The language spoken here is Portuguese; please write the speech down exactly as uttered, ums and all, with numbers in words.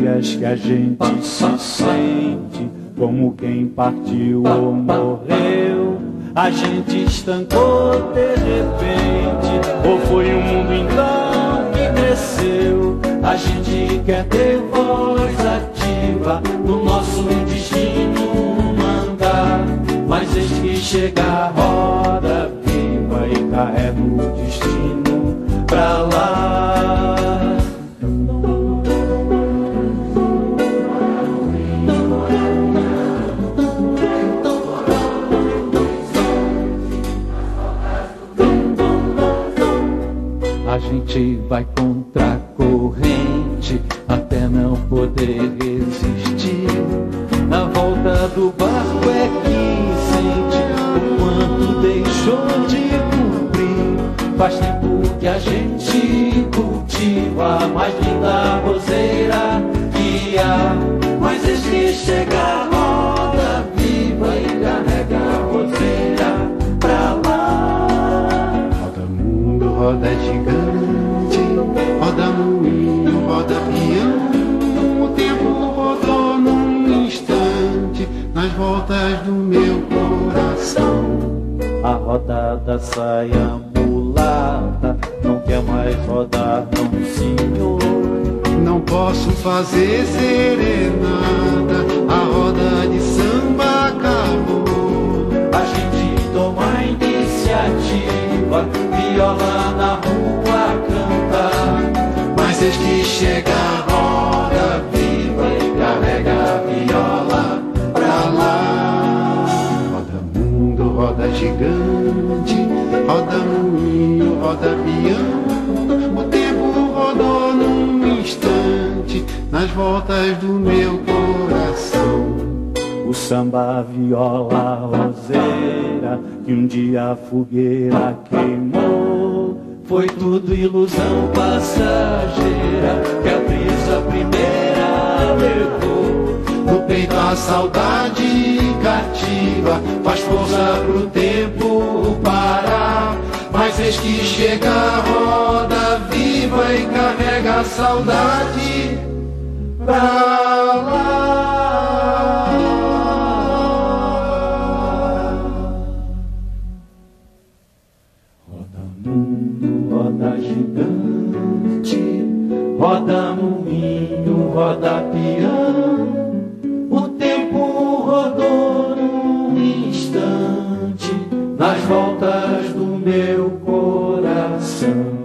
dias que a gente se sente como quem partiu ou morreu, a gente estancou de repente, ou foi o mundo então que cresceu? A gente quer ter voz ativa no nosso destino mandar, mas eis que chega a roda viva e carrega o destino pra lá. A gente vai contra a corrente até não poder resistir. Na volta do barco é que sente o quanto deixou de cumprir. Faz tempo que a gente cultiva a mais linda roseira que há, mas eis que chega a roda viva e carrega a roseira pra lá. Roda mundo, roda gigante, roda moinho, roda pião. O tempo rodou num instante nas voltas do meu coração. A roda da saia mulata não quer mais rodar, não, senhor. Não posso fazer serenata, a roda de samba acabou. A gente toma a iniciativa, viola na rua cantar, mas eis que chega a roda viva e carrega a viola pra lá. Roda mundo, roda gigante, roda moinho, roda pião. O tempo rodou num instante nas voltas do meu coração. o samba, a viola, a roseira, que um dia a fogueira queimou. Foi tudo ilusão passageira, que a brisa primeira levou. No peito a saudade cativa, faz força pro tempo parar. Mas eis que chega a roda viva e carrega a saudade pra lá. Roda mundo, roda gigante, roda moinho, roda peão. O tempo rodou num instante nas voltas do meu coração.